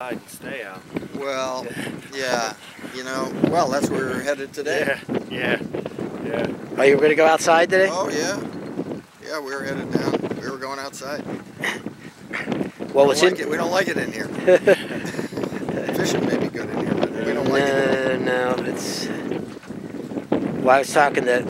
and stay out. Well, yeah, you know, well, that's where we're headed today. Yeah. Are you going to go outside today? Oh, yeah. Yeah, we were headed down. We were going outside. Well, We don't like it in here. Fishing may be good in here, but we don't like it. No, it's... Well, I was talking to